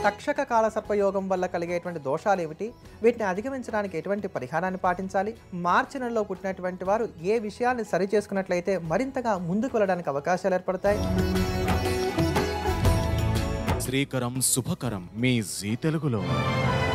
తక్షక కాలసర్పయోగం వల్ల కలిగేటువంటి దోషాలు ఏమిటి, వీటిని అధిగమించడానికి ఎటువంటి పరిహారాన్ని పాటించాలి, మార్చి నెలలో పుట్టినటువంటి వారు ఏ విషయాన్ని సరి చేసుకున్నట్లయితే మరింతగా ముందుకు వెళ్ళడానికి అవకాశాలు ఏర్పడతాయి. శ్రీకరం శుభకరం మీ జీ తెలుగులో.